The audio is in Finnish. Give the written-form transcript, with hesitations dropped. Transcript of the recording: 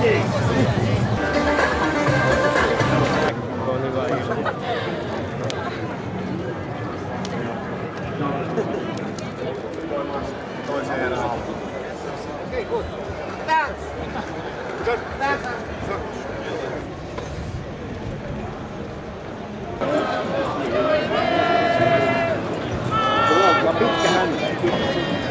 On hyvä ilma. Toiseen erään. Okay, good. Thanks. Good. Thanks. Pitkä häntä.